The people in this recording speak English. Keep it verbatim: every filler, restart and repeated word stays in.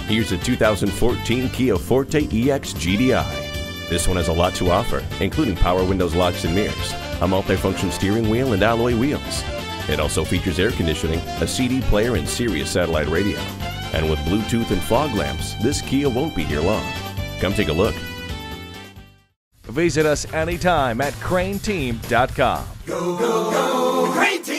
Here's a two thousand fourteen Kia Forte E X G D I. This one has a lot to offer, including power windows, locks and mirrors, a multifunction steering wheel and alloy wheels. It also features air conditioning, a C D player and Sirius satellite radio. And with Bluetooth and fog lamps, this Kia won't be here long. Come take a look. Visit us anytime at crain team dot com. Go, go, go, Crain Team!